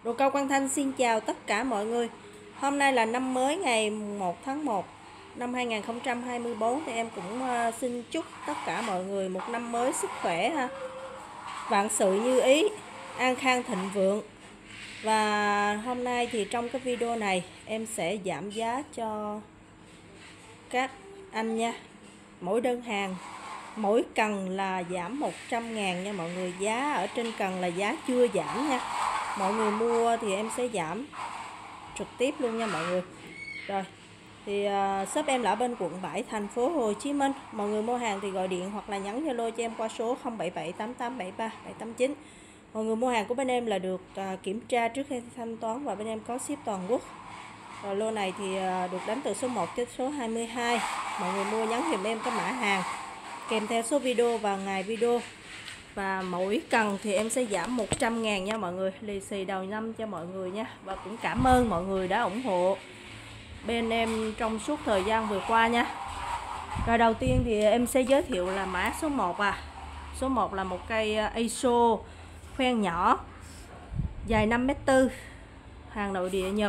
Đồ Cao Quang Thanh xin chào tất cả mọi người. Hôm nay là năm mới ngày 1 tháng 1 năm 2024 thì em cũng xin chúc tất cả mọi người một năm mới sức khỏe ha. Vạn sự như ý, an khang thịnh vượng. Và hôm nay thì trong cái video này em sẽ giảm giá cho các anh nha. Mỗi đơn hàng, mỗi cần là giảm 100.000 nha mọi người. Giá ở trên cần là giá chưa giảm nha. Mọi người mua thì em sẽ giảm trực tiếp luôn nha mọi người. Rồi thì shop em là ở bên quận 7 thành phố Hồ Chí Minh. Mọi người mua hàng thì gọi điện hoặc là nhắn Zalo cho em qua số 0778873789. Mọi người mua hàng của bên em là được kiểm tra trước khi thanh toán và bên em có ship toàn quốc. Rồi lô này thì được đánh từ số 1 đến số 22. Mọi người mua nhắn giùm em cái mã hàng kèm theo số video và ngày video. Và mỗi cần thì em sẽ giảm 100.000 nha mọi người. Lì xì đầu năm cho mọi người nha. Và cũng cảm ơn mọi người đã ủng hộ bên em trong suốt thời gian vừa qua nha. Rồi đầu tiên thì em sẽ giới thiệu là mã số 1 Số 1 là một cây ISO khoen nhỏ dài 5m4, hàng nội địa Nhật,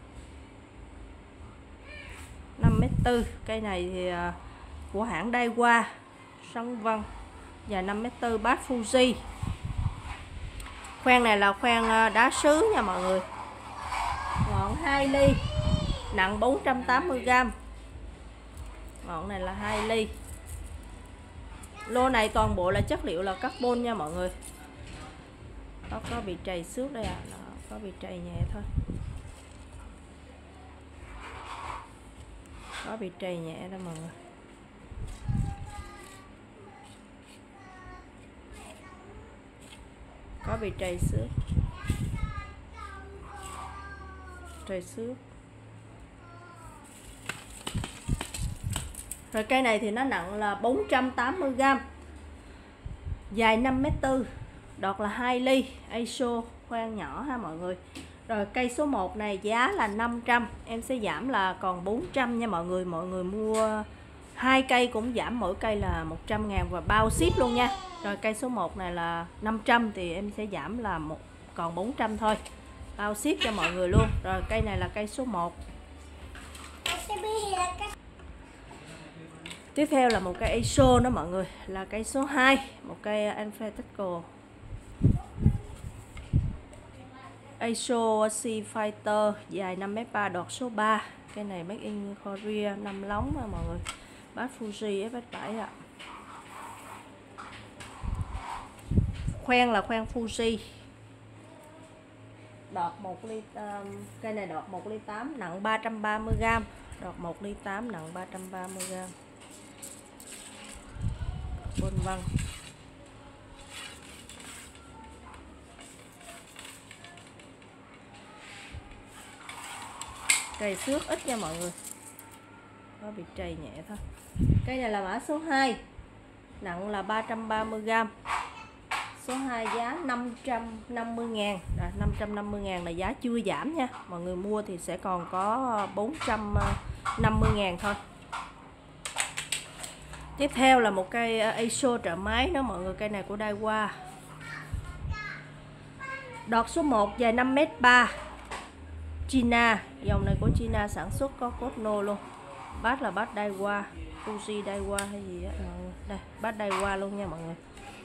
5m4. Cây này thì của hãng Daiwa Sông Vân, dài 5m4, bát Fuji. Khoen này là khoen đá sứ nha mọi người. Ngọn 2 ly, nặng 480g. Ngọn này là 2 ly. Lô này toàn bộ là chất liệu là carbon nha mọi người. Nó có bị trầy xước đây nó có bị trầy nhẹ thôi. Có bị trầy nhẹ đó mọi người. Có bị trầy xước. Trầy xước. Rồi cây này thì nó nặng là 480g, dài 5m4, đọt là 2 ly, ISO khoen nhỏ ha mọi người. Rồi cây số 1 này giá là 500, em sẽ giảm là còn 400 nha mọi người. Mọi người mua 2 cây cũng giảm mỗi cây là 100.000 và bao ship luôn nha. Rồi cây số 1 này là 500 thì em sẽ giảm là còn 400 thôi, bao ship cho mọi người luôn. Rồi cây này là cây số 1. Tiếp theo là một cây ISO đó mọi người, là cây số 2, một cây Anfetical ISO Sea Fighter, dài 5m3, đọt số 3. Cây này made in Korea, 5 lóng nha mọi người, bát Fuji FS7 ạ. Khoen là khoen Fuji, đọt 1 ly. Cây này đọt 1 ly 8, nặng 330g, đọt 1 ly 8, nặng 330g. Vân vân. Trầy xước ít nha mọi người, có bị trầy nhẹ thôi. Cây này là mã số 2, nặng là 330g. Số 2 giá 550.000. 550.000 là giá chưa giảm nha. Mọi người mua thì sẽ còn có 450.000 thôi. Tiếp theo là một cây ISO trợ máy đó mọi người. Cây này của Daiwa, đọt số 1, dài 5m3, China. Dòng này của China sản xuất, có cốt nô luôn. Bát là bát Daiwa, Fuji Daiwa hay gì đó mọi người. Đây, bát Daiwa luôn nha mọi người.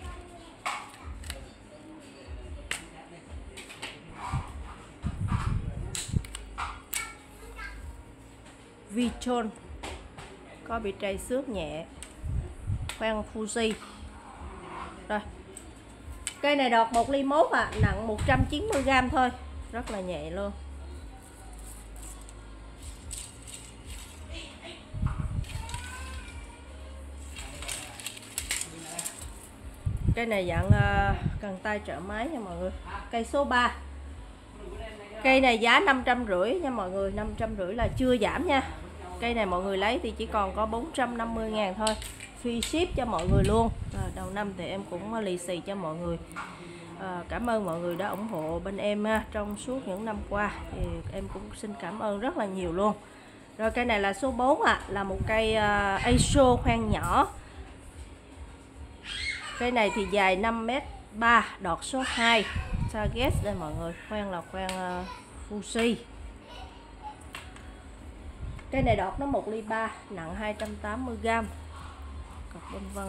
Viton, có bị trầy xước nhẹ, khoen Fuji. Rồi cây này đọt 1 ly 1 nặng 190g thôi, rất là nhẹ luôn. Cây này dạng cần tay trợ máy nha mọi người. Cây số 3, cây này giá 550 nha mọi người. 550 là chưa giảm nha. Cây này mọi người lấy thì chỉ còn có 450.000 thôi, free ship cho mọi người luôn. Đầu năm thì em cũng lì xì cho mọi người. Cảm ơn mọi người đã ủng hộ bên em trong suốt những năm qua, thì em cũng xin cảm ơn rất là nhiều luôn. Rồi cây này là số 4 là một cây ISO khoen nhỏ. Cây này thì dài 5m3, đọt số 2, Target đây mọi người. Khoen là khoen Fuji. Cái này đọt nó 1 ly 3, nặng 280g. Cọc bông vân.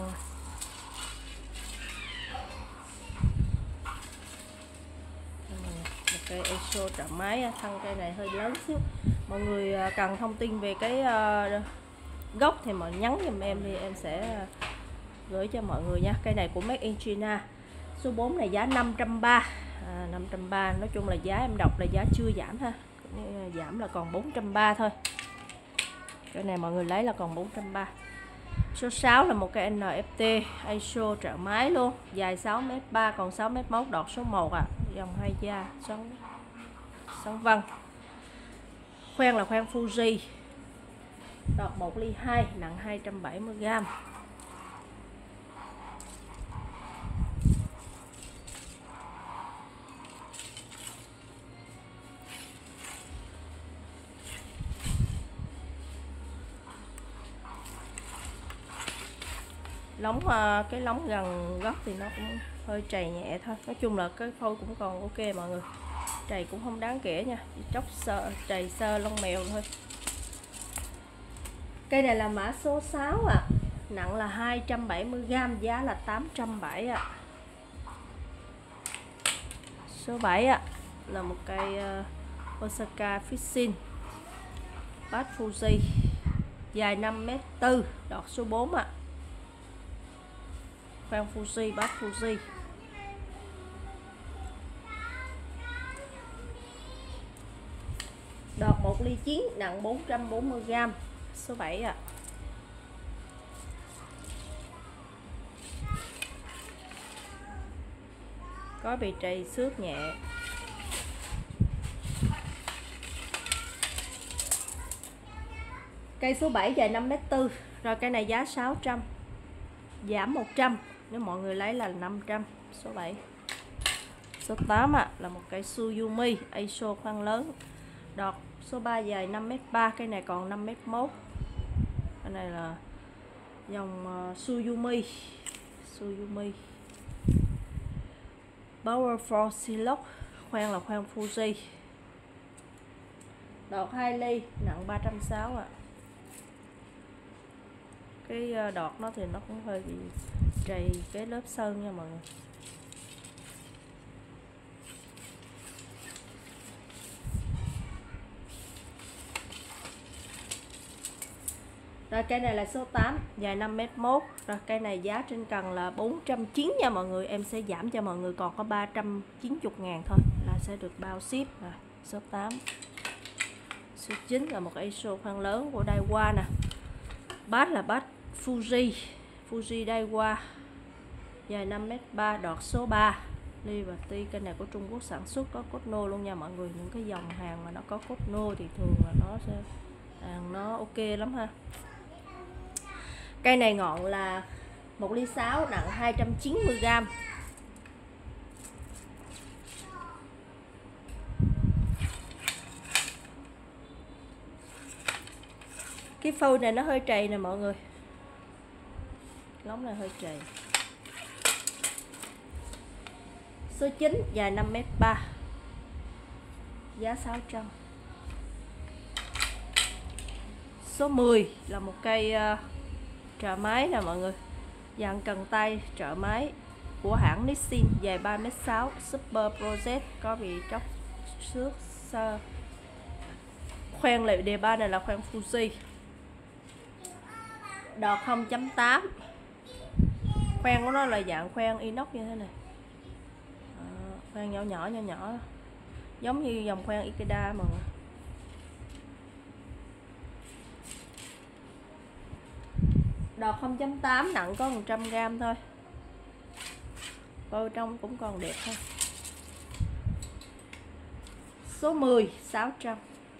Một cây ESO trợ máy, thân cây này hơi lớn xíu. Mọi người cần thông tin về cái gốc thì mọi nhắn giùm em thì em sẽ gửi cho mọi người nha. Cây này của Made in China. Số 4 này giá 530. 530, nói chung là giá em đọc là giá chưa giảm ha. Giảm là còn 430 thôi. Cái này mọi người lấy là còn 430. Số 6 là một cái NFT ESO trợ máy luôn, dài 6m3 còn 6m1, đọt số 1 dòng 2 da xoắn vân. Khoen là khoen Fuji. Đọt 1 ly 2, nặng 270g. Cái lóng gần gốc thì nó cũng hơi trầy nhẹ thôi. Nói chung là cái phôi cũng còn ok mọi người. Trầy cũng không đáng kể nha, chỉ chốc trầy sơ lông mèo thôi. Cây này là mã số 6 nặng là 270g, giá là 870 Số 7 là một cây Osaka Fishing Bass Fuji, dài 5m4, đọt số 4 khoen Fuji, Bass Fuji. Đọt 1 ly 9, nặng 440g. Số 7 có bị trầy xước nhẹ. Cây số 7 dài 5m4. Rồi cây này giá 600, giảm 100, nếu mọi người lấy là 500. Số 7. Số 8 là một cây Suzumi ESO khoan lớn. Đọt số 3 dài 5m3, cây này còn 5m1. Cái này là dòng Suzumi Powerful Silox, khoen là khoen Fuji. Đọt 2 ly, nặng 360 Cái đọt nó thì nó cũng hơi bị trầy cái lớp sơn nha mọi người. Rồi cây này là số 8, dài 5m1. Rồi cây này giá trên cần là 490 nha mọi người. Em sẽ giảm cho mọi người còn có 390.000 thôi là sẽ được bao ship. Số 8. Số 9 là một ESO khoan lớn của Daiwa nè. Bass là bass Fuji Daiwa, dài 5m3, đọt số 3. Liberty, cây này của Trung Quốc sản xuất, có cốt nô luôn nha mọi người. Những cái dòng hàng mà nó có cốt nô thì thường là nó sẽ hàng nó ok lắm ha. Cây này ngọn là 1 ly 6, nặng 290g. Cái phôi này nó hơi trầy nè mọi người. Lóng này hơi trầy. Số 9 dài 5m3, giá 600. Số 10 là một cây trợ máy nè mọi người, dàn cần tay trợ máy của hãng Nissin, dài 3m6, Super Project, có bị chóc xước sơ. Khoen lại đề ba này là khoen Fuji. Đọt 0.8. Khoen của nó là dạng khoen inox như thế này. Khoen nhỏ giống như dòng khoen Ikeda mọi người. Đọt 0.8, nặng có 100g thôi. Vào trong cũng còn đẹp thôi. Số 10 600.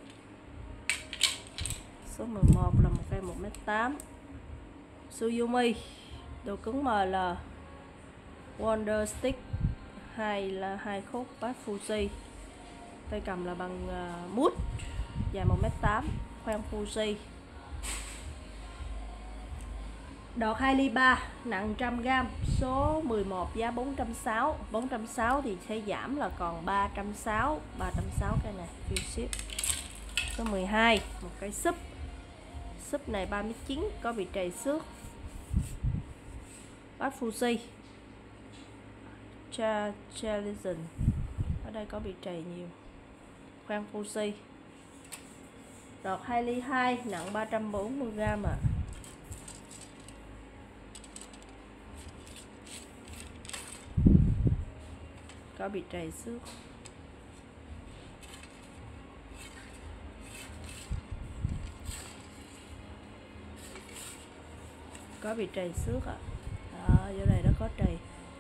Số 11 là một cây 1m8 Suzumi, đồ cứng ML, Wonder Stick 2 khúc, Bass Fuji. Tay cầm là bằng mút, dài 1m8, khoen Fuji. Đọt 2 ly 3 nặng 100g, số 11 giá 460. 460 thì sẽ giảm là còn 360. 360 cây này free ship. Số 12 một cây súp. Súp này 39, có bị trầy xước. Bát Fuji Challenge, ở đây có bị trầy nhiều. Khoan Fuji. Đọt 2 ly 2 nặng 340g ạ. Có bị trầy xước. Có bị trầy xước ạ. Đó, chỗ này nó có trầy.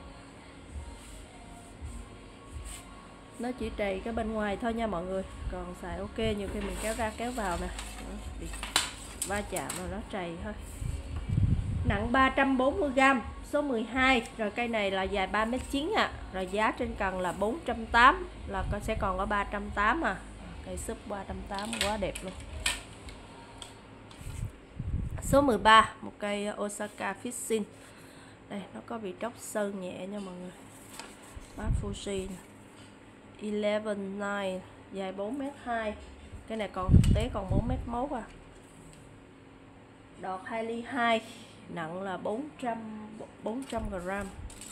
Nó chỉ trầy cái bên ngoài thôi nha mọi người. Còn xài ok, nhiều khi mình kéo ra kéo vào nè. Đó, bị va chạm rồi nó trầy thôi. Nặng 340g, số 12. Rồi cây này là dài 3m9 ạ. Rồi giá trên cần là 480, là sẽ còn có 380 à. Cây súp 380 quá đẹp luôn. Số 13, một cây Osaka Fishing. Đây, nó có bị tróc sơn nhẹ nha mọi người. Bát Fuji 11-9, dài 4m2. Cái này còn thực tế còn 4m1 à. Đọt 2 ly 2, nặng là 400g.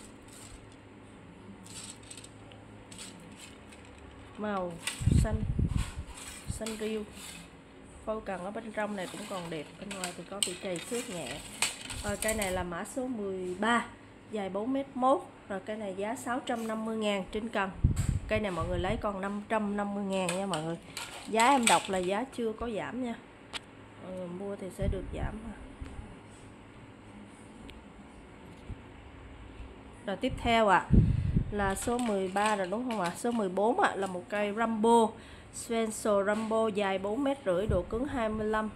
Màu xanh riêu. Phâu cần ở bên trong này cũng còn đẹp, bên ngoài thì có bị trầy xước nhẹ. Rồi cây này là mã số 13, dài 4m1. Rồi cây này giá 650.000 trên cần. Cây này mọi người lấy còn 550.000 nha mọi người. Giá em đọc là giá chưa có giảm nha. Mọi người mua thì sẽ được giảm. Rồi tiếp theo là số 13 rồi đúng không ạ? Số 14 là một cây Rambo Spencer Rambo, dài 4m50, độ cứng 25.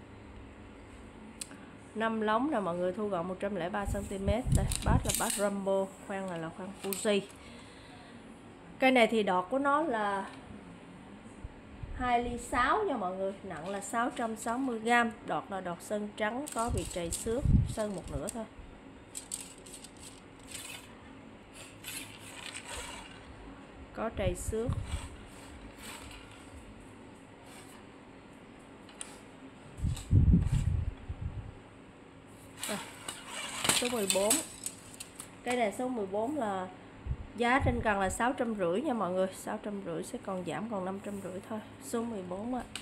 5 lóng là mọi người, thu gọn 103cm. Đây, bát là bát Rambo, khoan này là khoan Fuji. Cây này thì đọt của nó là 2 ly 6 nha mọi người, nặng là 660g. Đọt là đọt sơn trắng, có bị trầy xước, sơn một nửa thôi. Có trầy xước. Số 14. Cây này số 14 là giá trên cần là 650 nha mọi người. 650 sẽ còn giảm còn 550 thôi. Số 14 ạ.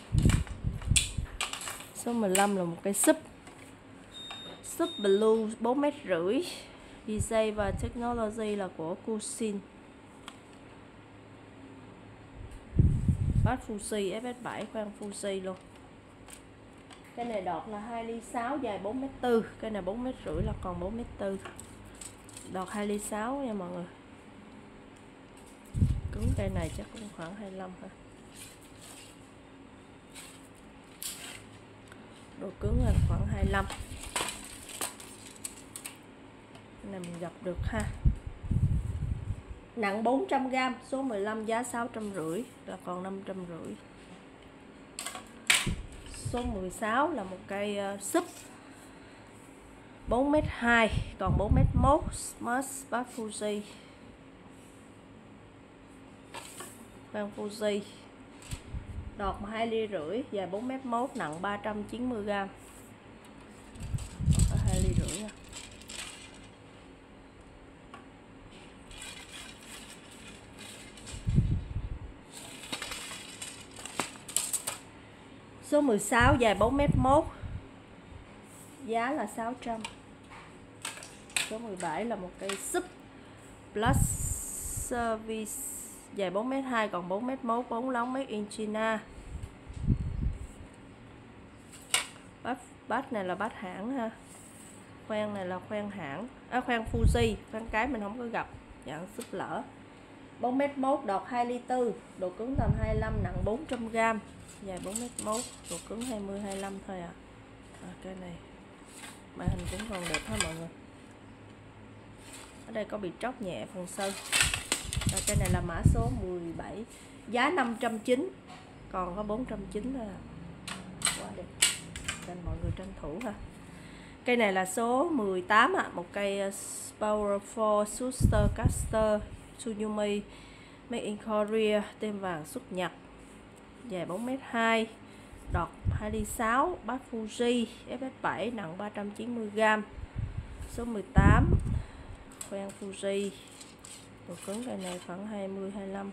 Số 15 là một cây súp. Súp Blue 4m50. Design và technology là của Kusin. Bát Fuji FS7, khoan Fuji luôn. Cái này đọt là 2 ly 6, dài 4m4. Cái này 4m50 là còn 4m4. Đọt 2 ly 6 nha mọi người. Cứng cây này chắc cũng khoảng 25 ha. Độ cứng là khoảng 25. Cái này mình gặp được ha. Nặng 400g, số 15 giá 650, là còn 550. Số 16 là một cây súp 4m2, còn 4m1, Smart Bát Fuji. Khoan Fuji. Đọt 2 ly rưỡi, dài 4m1, nặng 390g. 2 ly rưỡi nha. Số 16 dài 4m1, giá là 600. Số 17 là một cây súp Plus Service, dài 4m2, còn 4m1, 4 lóng, made in China. Bát này là bát hãng ha. Khoan này là khoan hãng, khoan Fuji, khoan cái mình không có gặp, dạng súp lỡ. 4m1, đọt 2 ly 4, độ cứng tầm 25, nặng 400g, dài 4m1, độ cứng 20-25 thôi à. Cái này màn hình cũng còn đẹp ha mọi người. Ở đây có bị tróc nhẹ phần sơn. Rồi cái này là mã số 17, giá 590, còn có 490 thôi à. Quá đẹp, nên mọi người tranh thủ ha. Cây này là số 18 ạ, một cây Powerful Suster Caster Tsuyumi Made in Korea, tem vàng xuất Nhật, dài 4m2, đọt 2 ly 6, bát Fuji FS7, nặng 390g, số 18, khoen Fuji, độ cứng cây này khoảng 20-25,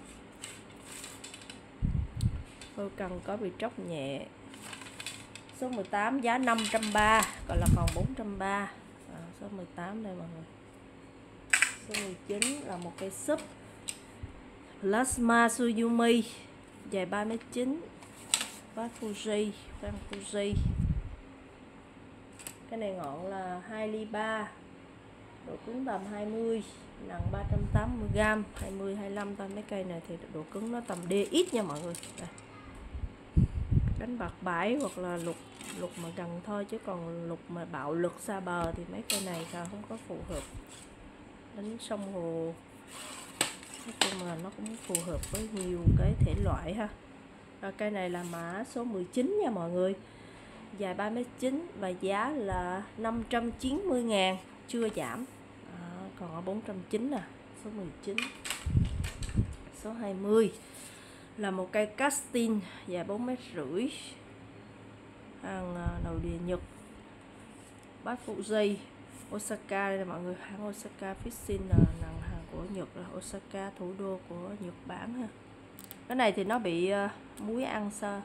đôi cần có bị tróc nhẹ. Số 18 giá 530, còn là còn 430. Số 18 đây mọi người. Số 19 là một cây súp Plasma Tsuyumi, dài 3m9, bát Fuji, khoen Fuji. Cái này ngọn là 2 ly 3, độ cứng tầm 20, nặng 380g, 20-25 thôi. Mấy cây này thì độ cứng nó tầm DX nha mọi người. Đây. Đánh bạc bãi hoặc là lục mà gần thôi, chứ còn lục mà bạo lực xa bờ thì mấy cây này không có phù hợp. Đánh sông hồ nói chung là nó cũng phù hợp với nhiều cái thể loại ha. Rồi, cây này là mã số 19 nha mọi người, dài 3m9 và giá là 590.000, chưa giảm. Còn ở 490 nè. Số 19. Số 20 là một cây casting dài 4m5, hàng đầu địa Nhật, bát Fuji Osaka. Đây là mọi người, hãng Osaka Fishing là hàng của Nhật, là Osaka thủ đô của Nhật Bản ha. Cái này thì nó bị muối ăn sơ.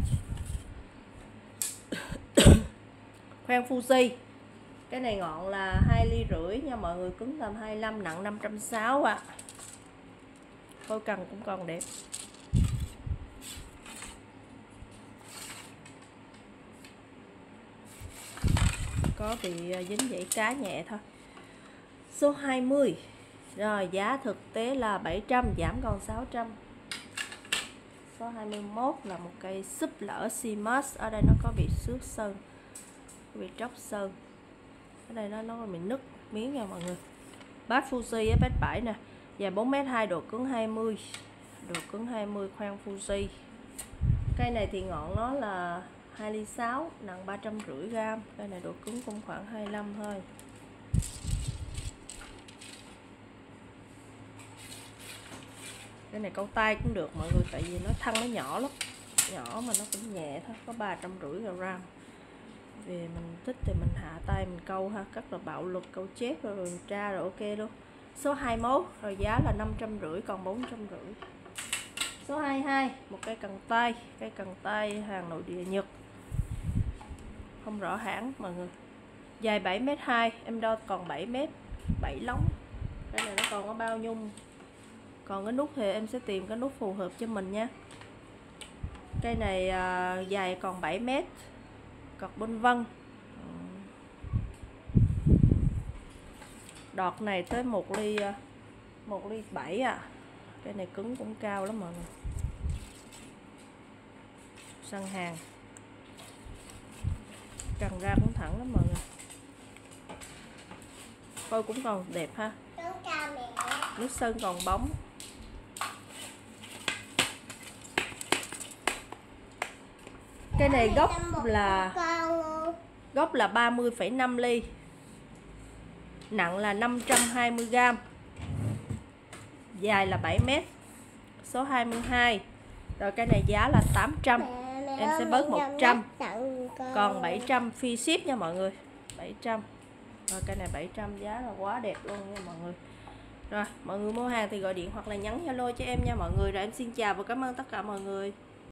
Khoen Fuji, cái này ngọn là 2 ly rưỡi nha mọi người, cứng tầm 25, nặng 560 ạ. Phôi cần cũng còn đẹp. Có bị dính dãy cá nhẹ thôi. Số 20. Rồi, giá thực tế là 700, giảm còn 600. Số 21 là một cây súp lỡ Simas. Ở đây nó có bị xước sơn, có bị tróc sơn. Ở đây nó bị nứt miếng nha mọi người. Bát Fuji FS7 nè, dài 4m2, độ cứng 20. Độ cứng 20, khoen Fuji. Cây này thì ngọn nó là 2 ly 6, nặng 350g. Cây này độ cứng cũng khoảng 25 thôi. Cái này câu tay cũng được mọi người, tại vì nó thân nó nhỏ lắm, nhỏ mà nó cũng nhẹ thôi, có 350g. Về mình thích thì mình hạ tay mình câu ha, rất là bạo lực, câu chép rồi tra rồi ok luôn. Số 21 rồi, giá là 550, còn 450. Số 22, một cây cần tay hàng nội địa Nhật, không rõ hãng mọi người, dài 7m2, em đo còn 7m, 7 lóng. Cái này nó còn có bao nhung. Còn cái nút thì em sẽ tìm cái nút phù hợp cho mình nha. Cây này dài còn 7m, cọc bôn vân. Đọt này tới 1 ly 7 ạ. Cái này cứng cũng cao lắm mọi người. Săn hàng. Cần ra cũng thẳng lắm mọi người. Coi cũng còn đẹp ha. Nước sơn còn bóng. Cái này gốc là 30,5 ly. Nặng là 520g. Dài là 7m. Số 22. Rồi cái này giá là 800. Em sẽ bớt 100. Còn 700 free ship nha mọi người. 700. Rồi cái này 700, giá là quá đẹp luôn nha mọi người. Rồi mọi người mua hàng thì gọi điện hoặc là nhắn Zalo cho em nha mọi người. Rồi em xin chào và cảm ơn tất cả mọi người.